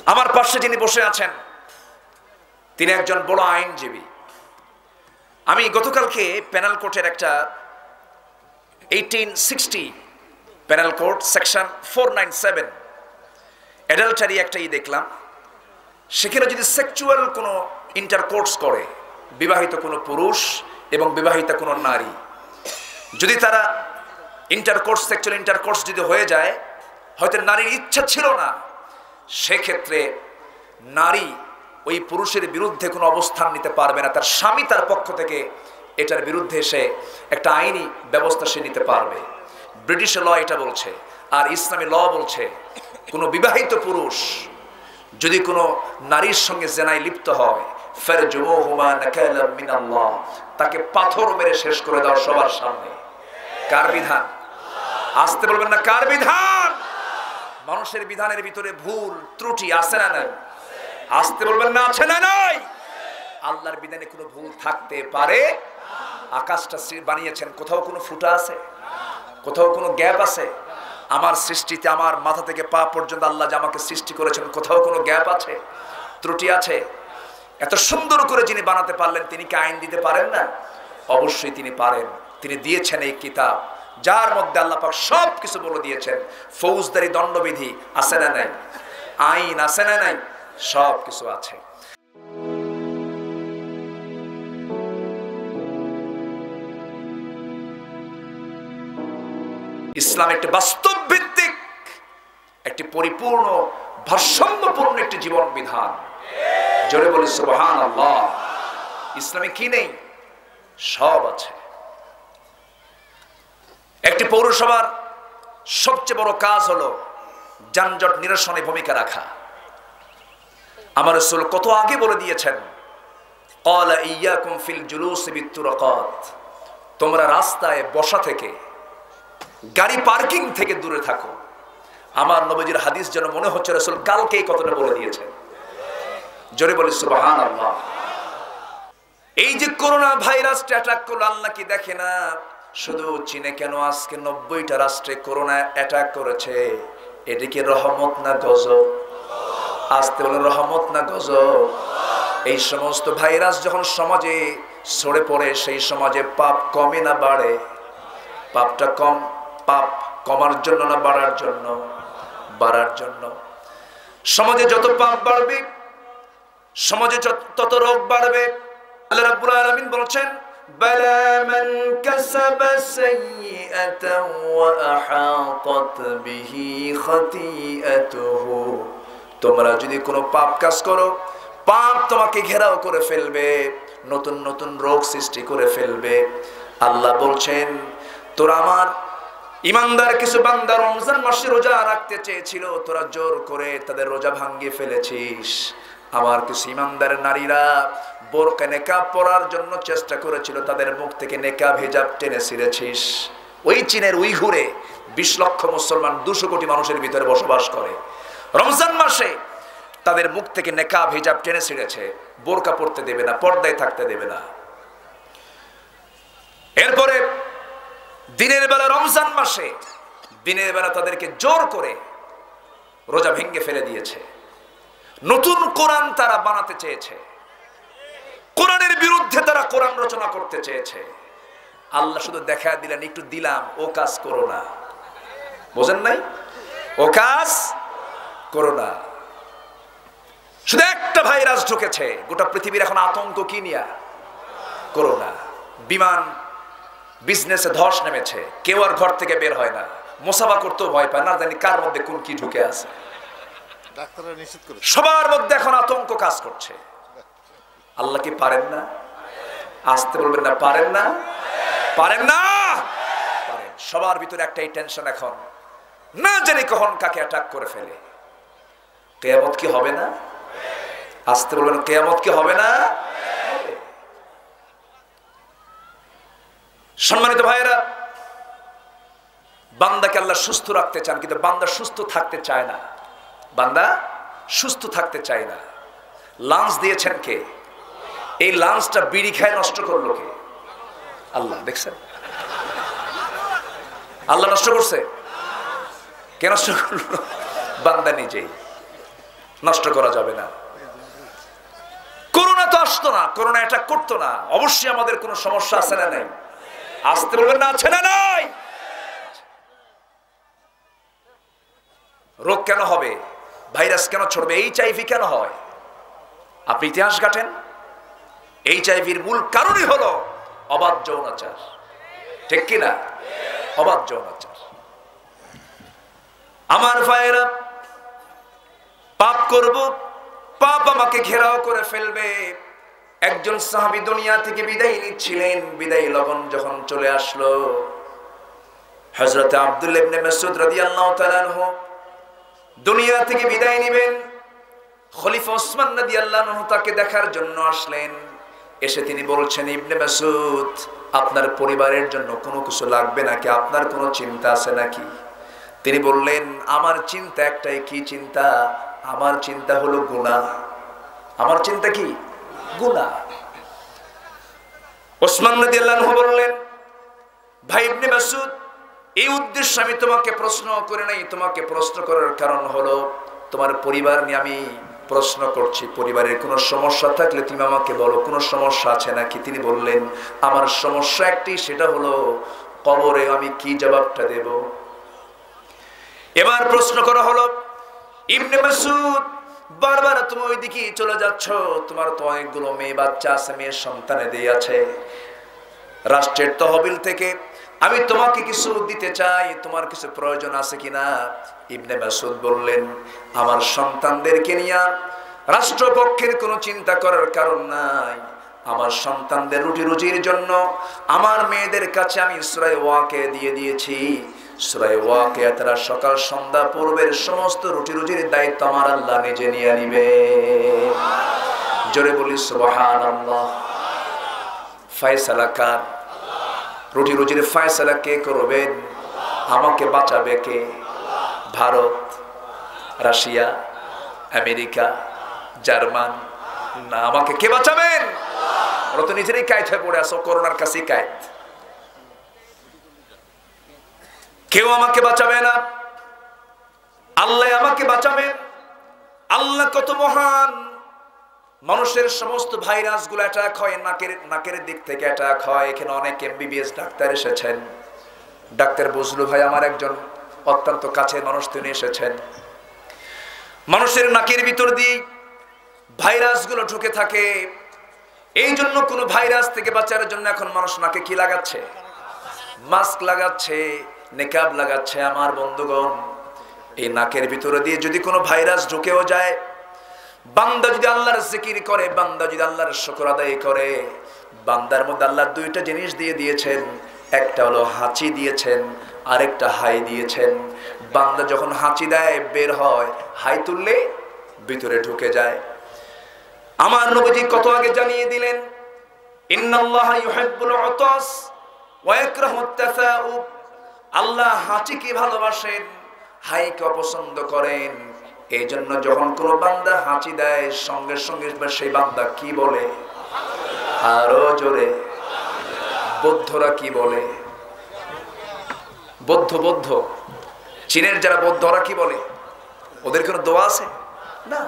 আমার পাশে যিনি বসে আছেন তিনি একজন বড় আইনজীবী। আমি গতকালকে প্যানেল কোর্টের একটা 1860 প্যানেল কোর্ট সেকশন 497 অ্যাডাল্টারি একটা দেখলাম। সেখানে যদি সেক্সুয়াল কোনো ইন্টারকোর্স করে বিবাহিত কোনো পুরুষ এবং বিবাহিতা কোনো নারী, যদি তারা সেক্সুয়াল ইন্টারকোর্স যদি হয়ে যায়, হয়তো নারীর ইচ্ছা ছিল না, সেক্ষেত্রে নারী ওই পুরুষের বিরুদ্ধে কোনো অবস্থান নিতে পারবে না। তার স্বামী তার পক্ষ থেকে এটার বিরুদ্ধে এসে একটা আইনি ব্যবস্থা সে নিতে পারবে। ব্রিটিশ ল এটা বলছে, আর ইসলামী ল বলছে কোনো বিবাহিত পুরুষ যদি কোনো নারীর সঙ্গে জেনায় লিপ্ত হয়, ফারজুমুহুমা নাকালাম মিনাল্লাহ, তাকে পাথর মেরে শেষ করে দাও সবার সামনে। কার বিধান? আসতে বলবেন না, কার বিধান? মানুষের বিধানের ভিতরে ভুল ত্রুটি আছে না নাই? আসতে বলবেন না, আছে না নাই? আল্লাহর বিধানে কোনো ভুল থাকতে পারে? আকাশটা বানিয়েছেন, কোথাও কোনো ফুটা আছে? কোথাও কোনো গ্যাপ আছে? আমার সৃষ্টিতে আমার মাথা থেকে পা পর্যন্ত আল্লাহ যে আমাকে সৃষ্টি করেছেন, কোথাও কোনো গ্যাপ আছে? ত্রুটি আছে? এত সুন্দর করে যিনি বানাতে পারলেন, তিনি কি আইন দিতে পারেন না? অবশ্যই তিনি পারেন। তিনি দিয়েছেন এই কিতাব, যার মধ্যে আল্লাহ পাক সব কিছু বলে দিয়েছেন। ফৌজদারি দণ্ডবিধি আছে না নাই? আইন আছে না নাই? সব কিছু আছে। ইসলাম একটি বাস্তব ভিত্তিক, একটি পরিপূর্ণ ভারসাম্যপূর্ণ একটি জীবন বিধান। জোরে বলি সুবহানাল্লাহ। ইসলামে কি নেই? সব আছে। একটি পৌরসভার সবচেয়ে বড় কাজ হলো যানজট নিরসনে ভূমিকা রাখা। আমার রাসূল কত আগে বলে দিয়েছেন, ক্বালা ইয়্যাকুম ফিল জুলুসি বিত্তুরাকাত, তোমরা রাস্তায় বসা থেকে, গাড়ি পার্কিং থেকে দূরে থাকো। আমার নবীজির হাদিস যেন মনে হচ্ছে রাসূল কালকে এই কথাটা বলে দিয়েছেন। জোরে বলি সুবহানাল্লাহ। এই যে করোনা ভাইরাসটা অ্যাটাক করলো, আল্লাহ কি দেখে না? শুধু চীনে কেন আজকে 90টা রাষ্ট্রে করোনা অ্যাটাক করেছে। এদিকে রহমত না গজব? আসতে বলে রহমত না গজব? এই সমস্ত ভাইরাস যখন সমাজে ছড়ে পড়ে, সেই সমাজে পাপ কমে না বাড়ে? পাপটা পাপ কমার জন্য না বাড়ার জন্য? বাড়ার জন্য। সমাজে যত পাপ বাড়বে, সমাজে তত রোগ বাড়বে। আল্লাহ রাব্বুল আলামিন বলেছেন, বালা মান কাসাবা সাইয়্যাতান ওয়া আহাতাত বিহি খাতিআতুহু, তোমরা যদি কোনো পাপ কাজ করো, পাপ তোমাকে ঘেরাও করে ফেলবে, নতুন নতুন রোগ সৃষ্টি করে ফেলবে। আল্লাহ বলছেন, তোরা আমার ইমানদার কিছু বান্দা রমজান মাসে রোজা রাখতে চেয়েছিল, তোরা জোর করে তাদের রোজা ভাঙিয়ে ফেলেছিস। আমার কিছু ইমানদার নারীরা বোরকা নেকাব পরার জন্য চেষ্টা করেছিল, তাদের মুখ থেকে নেকাব হিজাব টেনে ছিঁড়েছিস। ওই চীনের উইঘুরে 20 লক্ষ মুসলমান 200 কোটি মানুষের ভিতরে বসবাস করে। রমজান মাসে তাদের মুখ থেকে নেকাব হিজাব টেনে ছিঁড়েছে, বোরকা পরতে দেবে না, পর্দায় থাকতে দেবে না। এরপরে দিনের বেলা, রমজান মাসে দিনের বেলা তাদেরকে জোর করে রোজা ভেঙে ফেলে দিয়েছে। নতুন কোরআন তারা বানাতে চেয়েছে, কোরআনের বিরুদ্ধে তারা কোরআন রচনা করতে চেয়েছে। আল্লাহ শুধু দেখা দিলেন, একটু দিলাম, ও কাজ করো না। বোঝেন নাই? ও কাজ করো না। শুধু একটা ভাইরাস ঢুকেছে, গোটা পৃথিবীর এখন আতঙ্ক কি নিয়া? করোনা। বিমান বিজনেসে ধস নেমেছে, কেউ আর ঘর থেকে বের হয় না, মোসাফা করতেও ভয় পায় না, জানি কার মধ্যে কোন কি ঢুকে আছে। সবার মধ্যে এখন আতঙ্ক কাজ করছে। আল্লাহ কি পারেন না? আসতে বলবেন না, পারেন না? পারেন না? পারেন। সবার ভিতরে একটাই টেনশন এখন, না জানি কখন কাকে অ্যাটাক করে ফেলে। কিয়ামত কি হবে না? আসতে বলবেন, কিয়ামত কি হবে না? সম্মানিত ভাইয়েরা, বান্দাকে আল্লাহ সুস্থ রাখতে চান, কিন্তু বান্দা সুস্থ থাকতে চায় না। বান্দা সুস্থ থাকতে চায় না। লাঞ্চ দিয়েছেন কে? এই লাঞ্চটা বিড়ি খায় নষ্ট করলো কে? আল্লাহ। দেখছেন? আল্লাহ নষ্ট করছে? কে নষ্ট করলো? বান্দা নিজেই। নষ্ট করা যাবে না। করোনা তো আসতো না, করোনা অ্যাটাক করতো না, অবশ্যই আমাদের কোনো সমস্যা আছে না নাই? আসতে বলবেন না আছে না নাই? রোগ কেন হবে, ভাইরাস কেন ছড়বে, HIV কেন হয়? আপনি ইতিহাস ঘাটেন, HIVর মূল কারণই হলো অবাধ যৌনাচার, ঠিক কিনা? অবাধ যৌনাচার। আমার ভাইয়েরা, পাপ করব, পাপ আমাকে ঘেরাও করে ফেলবে। একজন সাহাবী দুনিয়া থেকে বিদায় নিচ্ছিলেন, বিদায় লগন যখন চলে আসলো, হযরত আব্দুল্লাহ ইবনে মাসউদ রাদিয়াল্লাহু তাআলা আনহু দুনিয়া থেকে বিদায় নেবেন। খলিফা ওসমান রাদিয়াল্লাহু আনহু তাকে দেখার জন্য আসলেন। এসে তিনি বলছেন, ইবনে মাসউদ, আপনার পরিবারের জন্য কোনো কিছু লাগবে নাকি? আপনার কোনো চিন্তা আছে নাকি? তিনি বললেন, আমার চিন্তা একটাই। কি চিন্তা? আমার চিন্তা হলো গুনাহ। আমার চিন্তা কি? গুনাহ। ওসমান রাদিয়াল্লাহু আনহু বললেন, ভাই ইবনে মাসউদ, এই উদ্দেশ্যে আমি তোমাকে প্রশ্ন করে নাই। তোমাকে প্রশ্ন করার কারণ হলো তোমার পরিবার নিয়ে আমি প্রশ্ন করছি। পরিবারের কোনো সমস্যা থাকলে তুমি আমাকে বলো, কোনো সমস্যা আছে নাকি? তিনি বললেন, আমার সমস্যা একটি, সেটা হলো কবরে আমি কি জবাবটা দেব। এবার প্রশ্ন করা হলো, ইবনে মাসউদ, বারবার তুমি ওইদিকে চলে যাচ্ছ, তোমার তো অনেকগুলো মেয়ে বাচ্চা আছে, মেয়ের সন্তানেদের আছে, রাষ্ট্রের তহবিল থেকে আমি তোমাকে কিছু দিতে চাই, তোমার কিছু প্রয়োজন আছে কিনা? ইবনে মাসউদ বললেন, আমার সন্তানদেরকে নিয়ে রাষ্ট্রপক্ষের কোনো চিন্তা করার কারণ নাই। আমার সন্তানদের রুটি রুজির জন্য আমার মেয়েদের কাছে আমি সূরা ওয়াকিয়া দিয়ে দিয়েছি। সূরা ওয়াকিয়া তারা সকাল সন্ধ্যা পূর্বের সমস্ত রুটি রুজির দায়িত্ব আমার আল্লাহ নিজে নিয়ে নিবে। জোরে বলি সুবহানাল্লাহ। ফয়সালা কার? রুটি রুজির ফয়সালা কে করবেন? আমাকে বাঁচাবে কে? ভারত, রাশিয়া, আমেরিকা, জার্মান? না, আমাকে কে বাঁচাবেন? ওরা তো নিজেরই কায়েত হয়ে পড়ে আসো, করোনার কাছেই কায়েত। কেউ আমাকে বাঁচাবে না, আল্লাহ আমাকে বাঁচাবেন। আল্লাহ কত মহান। মানুষের সমস্ত ভাইরাস গুলো অ্যাটাক হয় নাকের দিক থেকে অ্যাটাক হয়। এখানে অনেক MBBS ডাক্তার এসেছেন। ডাক্তার বজলু ভাই আমার একজন অত্যন্ত কাছের মানুষ, তিনি এসেছেন। মানুষের নাকের ভিতর দিয়ে ভাইরাস গুলো ঢুকে থাকে। এই জন্য কোন ভাইরাস থেকে বাঁচার জন্য এখন মানুষ নাকে কি লাগাচ্ছে? মাস্ক লাগাচ্ছে, নেকাব লাগাচ্ছে। আমার বন্ধুগণ, এই নাকের ভিতরে দিয়ে যদি কোনো ভাইরাস ঢুকেও যায়, বান্দা যদি আল্লাহর জিকির করে, বান্দা যদি আল্লাহর শুকর আদায় করে, বান্দার মধ্যে আল্লাহ দুইটা জিনিস দিয়ে দিয়েছেন। একটা হলো হাঁচি দিয়েছেন, আরেকটা হাই দিয়েছেন। বান্দা যখন হাঁচি দেয় বের হয়, হাই তুললে ভিতরে ঢুকে যায়। আমার নবীজি কত আগে জানিয়ে দিলেন, ইন্নাল্লাহা ইউহিব্বুল উতাস ওয়া ইয়াকরাহুত তাসাউব। আল্লাহ হাঁচিকে ভালোবাসেন, হাইকে অপছন্দ করেন। এই জন্য যখন কোনো বান্দা হাঁচি দেয়, সঙ্গে সঙ্গে সেই বান্দা কি বলে? আরো জোরে। বৌদ্ধরা কি বলে? বৌদ্ধ চীনের যারা বৌদ্ধ, ওরা কি বলে? ওদের কোনো দোয়া আছে না।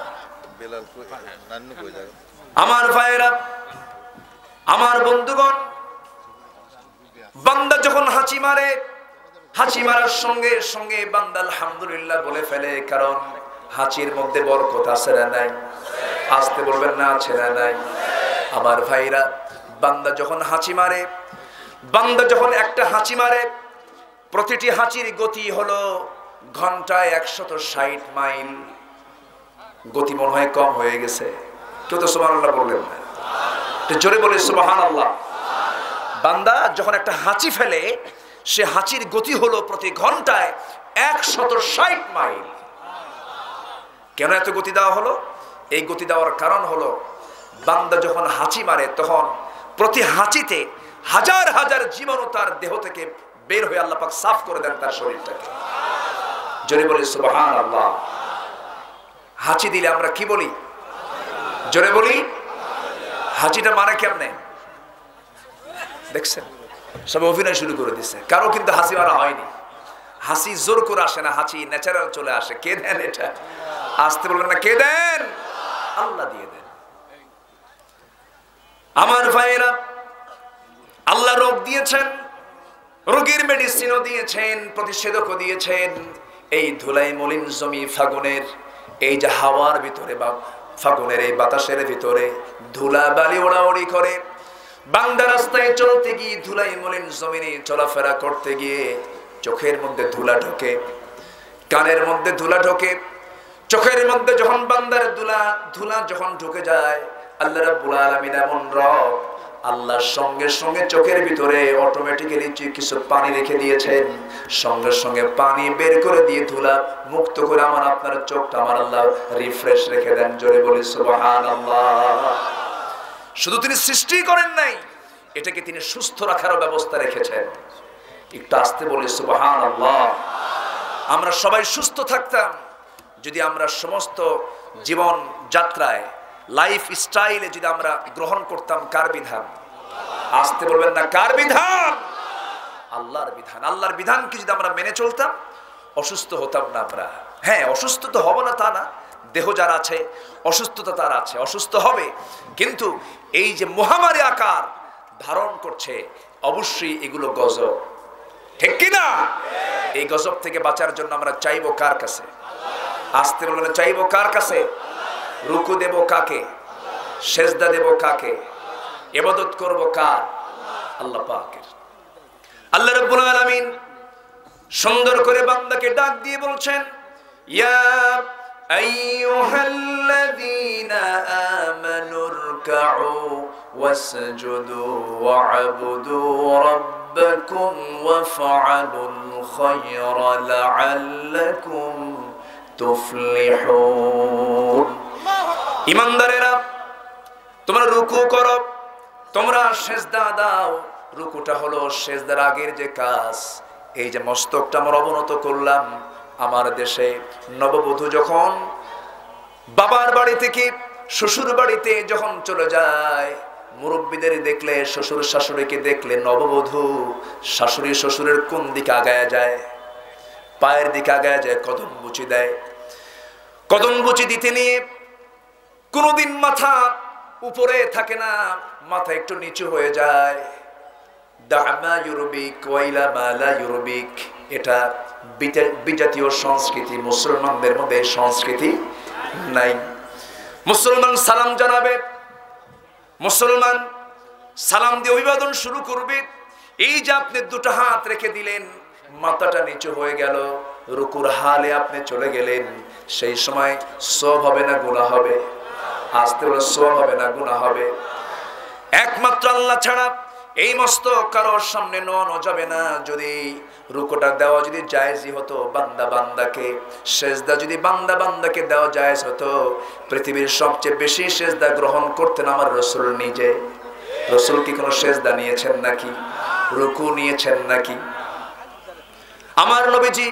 আমার ভাইয়েরা, আমার বন্ধুগণ, বান্দা যখন হাঁচি মারে, হাঁচি মারার সঙ্গে সঙ্গে বান্দা আলহামদুলিল্লাহ বলে ফেলে, কারণ হাঁচির মধ্যে বরকত আছে না নাই? আসতে বলবেন না আছে না নাই? আমার ভাইরা, বান্দা যখন হাঁচি মারে, বান্দা যখন একটা হাঁচি মারে, প্রতিটি হাঁচির গতি হলো ঘন্টায় 160 মাইল। গতি মনে হয় কম হয়ে গেছে, কেউ তো সুবহানাল্লাহ বললেন না। জোরে বলে সুবহানাল্লাহ। বান্দা যখন একটা হাঁচি ফেলে, সে হাঁচির গতি হলো প্রতি ঘন্টায় 160 মাইল। কেন এত গতি দেওয়া হলো? এই গতি দেওয়ার কারণ হলো, বান্দা যখন হাঁচি মারে, তখন প্রতি হাঁচিতে হাজার হাজার জীবাণু তার দেহ থেকে বের হয়ে আল্লাহ পাক সাফ করে দেন তার শরীরটাকে। জোরে বলি সুবহানাল্লাহ। হাঁচি দিলে আমরা কি বলি? জোরে বলি। হাঁচিটা মানে কেমনে? দেখছেন, সব অভিনয় শুরু করে দিচ্ছে। কারো কিন্তু হাসি মারা হয়নি। হাসি জোর করে আসে না, হাসি ন্যাচারাল চলে আসে। কে দেন এটা? আসতে বলবেন না, কে দেন? আল্লাহ দিয়ে দেন। আমার ভাইয়েরা, আল্লাহ রোগ দিয়েছেন, রোগীর মেডিসিনও দিয়েছেন, প্রতিষেধকও দিয়েছেন। এই ধুলাই মলিন জমি ফাগুনের এই যে হাওয়ার ভিতরে বা ফাগুনের এই বাতাসের ভিতরে ধুলা বালি ওড়াউড়ি করে, বান্দা রাস্তায় চলতে গিয়ে ধুলাই মলিন জমিনে চলাফেরা করতে গিয়ে চোখের মধ্যে ধুলা ঢোকে, কানের মধ্যে ধুলা ঢোকে, চোখের মধ্যে যখন বান্দার ধুলা যখন ঢুকে যায়, আল্লাহ রাব্বুল আলামিন এমন রব, আল্লাহর সঙ্গে সঙ্গে চোখের ভিতরে অটোমেটিক্যালি কিছু পানি রেখে দিয়েছেন, সঙ্গে সঙ্গে পানি বের করে দিয়ে ধুলা মুক্ত করে আমার আপনার চোখটা আমার আল্লাহ রিফ্রেশ রেখে দেন। জোরে বলি সুবহানাল্লাহ। শুধু তিনি সৃষ্টি করেন নাই, এটাকে তিনি সুস্থ রাখারও ব্যবস্থা রেখেছেন। একটু আস্তে বলি সুবহানাল্লাহ। আমরা সবাই সুস্থ থাকতাম যদি আমরা সমস্ত জীবন যাত্রায় লাইফ স্টাইলে যদি আমরা গ্রহণ করতাম কার বিধান? আসতে বলবেন না, কার বিধান? আল্লাহর বিধান। আল্লাহর বিধানকে যদি আমরা মেনে চলতাম অসুস্থ হতাম না আমরা। হ্যাঁ, অসুস্থ তো হব না তা না, দেহ যার আছে অসুস্থতা তার আছে, অসুস্থ হবে, কিন্তু এই যে মহামারী আকার ধারণ করছে অবশ্যই এগুলো গজব, ঠিক কিনা? এই গজব থেকে বাঁচার জন্য আমরা চাইবো কার কাছে? আসতে বলবেন, চাইবো কার কাছে? রুকু দেব কাকে? সেজদা দেব কাকে? ইবাদত করব কার? আল্লাহ পাকের। আল্লাহ রাব্বুল আলামিন সুন্দর করে বান্দাকে ডাক দিয়ে বলছেন, ইয়া আইয়ুহাল্লাযীনা আমানুরকাউ ওয়াসজুদু ওয়া'বুদু রাব্বাকুম ওয়াফআলুল খায়রা লা'আল্লাকুম তুফলিহুন। ইমানদারেরা, তোমরা রুকু করো, তোমরা সেজদা দাও। রুকুটা হলো সেজদার আগের যে কাজ। এই যে মস্তকটা আমরা অবনত করলাম, আমার দেশে নববধূ যখন বাবার বাড়ি থেকে শ্বশুর বাড়িতে যখন চলে যায়, মুরব্বীদের দেখলে, শ্বশুর শাশুড়িকে দেখলে নববধূ শাশুড়ি শ্বশুরের কোন দিকে আগায়া যায়? পায়ের দিকে আগায়া যায়, কদম বুচি দেয়। কদম বুচি দিতে নিয়ে কোনদিন মাথা উপরে থাকে না, মাথা একটু নিচু হয়ে যায়। দামা ইউরবিক ওয়াইলা মালা ইউরবিক, এটা বিজাতীয় সংস্কৃতি, মুসলমানদের মধ্যে সংস্কৃতি নাই। মুসলমান সালাম জানাবে, মুসলমান সালাম দিয়ে অভিবাদন শুরু করবে। এই যে আপনি দুটো হাত রেখে দিলেন, মাথাটা নিচু হয়ে গেল, রুকুর হালে আপনি চলে গেলেন, সেই সময় সওয়াব হবে না গুনাহ হবে? আসতে বলে, সওয়াব হবে না গুনাহ হবে? একমাত্র আল্লাহ ছাড়া এই মস্তক কারোর সামনে নোয়ানো যাবে না। যদি রুকুটা দেওয়া যদি জায়েজই হতো বান্দা বান্দাকে, সেজদা যদি বান্দা বান্দাকে দেওয়া জায়েজ হতো, পৃথিবীর সবচেয়ে বেশি সেজদা গ্রহণ করতেন আমার রাসূল নিজে। রাসূল কি কোনো সেজদা নিয়েছেন নাকি? রুকু নিয়েছেন নাকি? আমার নবীজি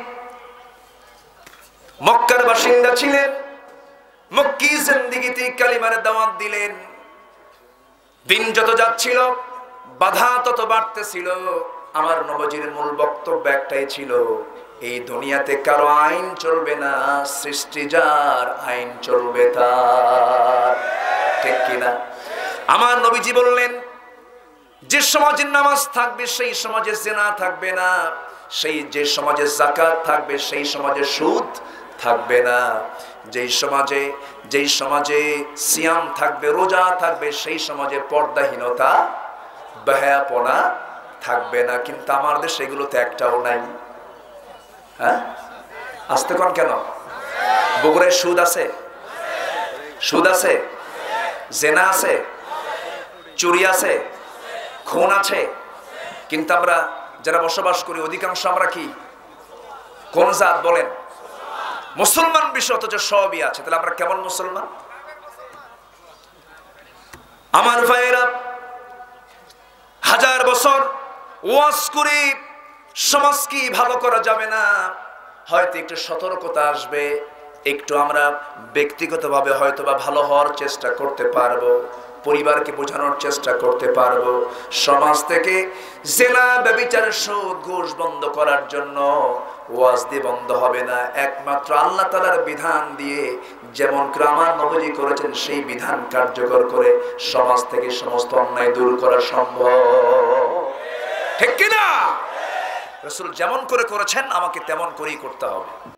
মক্কার বাসিন্দা ছিলেন, মক্কি জিন্দেগিতে কালিমার দাওয়াত দিলেন। দিন যত যাচ্ছিল বাধা তত বাড়তেছিল। আমার নবীজির মূল বক্তব্য একটাই ছিল, এই দুনিয়াতে কারো আইন চলবে না, সৃষ্টি যার আইন চলবে তার, ঠিক কিনা? আমার নবীজি বললেন, যে সমাজে নামাজ থাকবে সেই সমাজে জিনা থাকবে না, যে সমাজে যাকাত থাকবে সেই সমাজে সুদ থাকবে না, যেই সমাজে সিয়াম থাকবে, রোজা থাকবে, সেই সমাজে পর্দাহীনতা বেহায়াপনা থাকবে না। কিন্তু আমার দেশে এগুলোতে একটাও নাই। হ্যাঁ, আসতে কোন কেন? বগুড়ায় সুদ আছে, সুদ আছে, জেনা আছে, চুরি আছে, খুন আছে, কিন্তু আমরা যারা বসবাস করি অধিকাংশ আমরা কি কোন জাত বলেন? মুসলমান বিশ্ব, অথচ সবই আছে। তাহলে আমরা কেমন মুসলমান? আমার ভাইয়েরা, হাজার বছর ওয়াজ করে সমাজ কি ভালো করা যাবে না, হয়তো একটু সতর্কতা আসবে, একটু আমরা ব্যক্তিগতভাবে হয়তো বা ভালো হওয়ার চেষ্টা করতে পারবো, পরিবারকে বোঝানোর চেষ্টা করতে পারবো। সমাজ থেকে জেনা, ব্যভিচার, সুদ, ঘুষ বন্ধ করার জন্য ওয়াজ দিয়ে বন্ধ হবে না, একমাত্র আল্লাহ তাআলার বিধান দিয়ে, যেমন আমার নবী করেছেন সেই বিধান কার্যকর করে সমাজ থেকে সমস্ত অন্যায় দূর করা সম্ভব। ঠিক কিনা? রাসূল যেমন করে করেছেন আমাকে তেমন করেই করতে হবে।